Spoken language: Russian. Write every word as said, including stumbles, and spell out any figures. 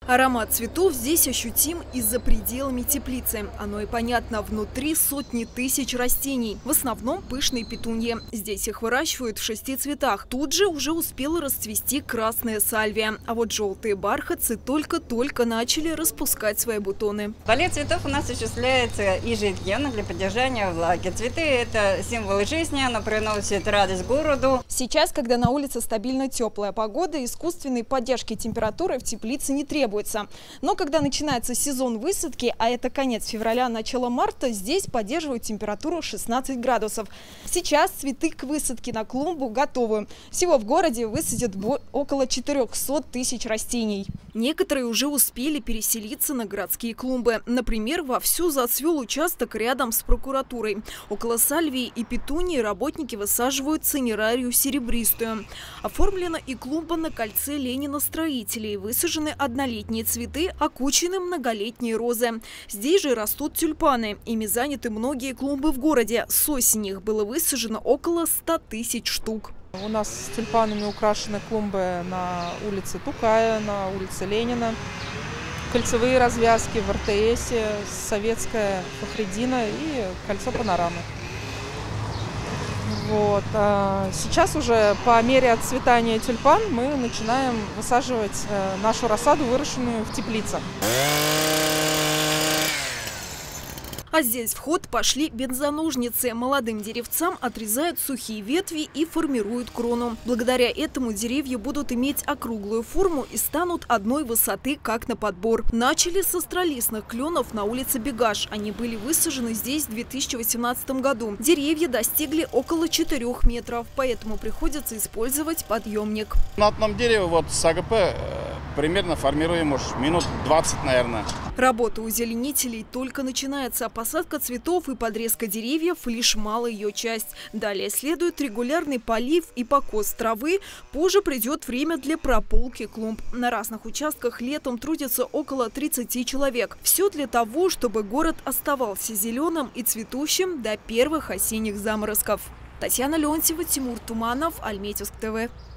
Аромат цветов здесь ощутим и за пределами теплицы. Оно и понятно, внутри сотни тысяч растений. В основном пышные петуньи. Здесь их выращивают в шести цветах. Тут же уже успела расцвести красная сальвия. А вот желтые бархатцы только-только начали распускать свои бутоны. Полет цветов у нас осуществляется ежедневно для поддержания влаги. Цветы – это символы жизни, оно приносит радость городу. Сейчас, когда на улице стабильно теплая погода, искусственной поддержки температуры в теплице не требуется. Но когда начинается сезон высадки, а это конец февраля, начало марта, здесь поддерживают температуру шестнадцать градусов. Сейчас цветы к высадке на клумбу готовы. Всего в городе высадят около четырёхсот тысяч растений. Некоторые уже успели переселиться на городские клумбы. Например, вовсю зацвел участок рядом с прокуратурой. Около сальвии и петунии работники высаживают цинерарию серебристую. Оформлена и клумба на кольце Ленина-строителей. Высажены однолетние цветы, окучены многолетние розы. Здесь же растут тюльпаны. Ими заняты многие клумбы в городе. С осени их было высажено около ста тысяч штук. У нас с тюльпанами украшены клумбы на улице Тукая, на улице Ленина. Кольцевые развязки в эр тэ эсе, Советская, Фахриддина и кольцо Панорамы. Вот. А сейчас уже по мере отцветания тюльпан мы начинаем высаживать нашу рассаду, выращенную в теплицах. А здесь в ход пошли бензоножницы. Молодым деревцам отрезают сухие ветви и формируют крону. Благодаря этому деревья будут иметь округлую форму и станут одной высоты, как на подбор. Начали с остролистных кленов на улице Бегаш. Они были высажены здесь в две тысячи восемнадцатом году. Деревья достигли около четырёх метров, поэтому приходится использовать подъемник. На одном дереве вот с а гэ пэ примерно формируем уж минут двадцать, наверное. Работа у зеленителей только начинается. Посадка цветов и подрезка деревьев – лишь малая ее часть. Далее следует регулярный полив и покос травы. Позже придет время для прополки клумб. На разных участках летом трудится около тридцати человек. Все для того, чтобы город оставался зеленым и цветущим до первых осенних заморозков. Татьяна Леонтьева, Тимур Туманов, Альметьевск тэ вэ.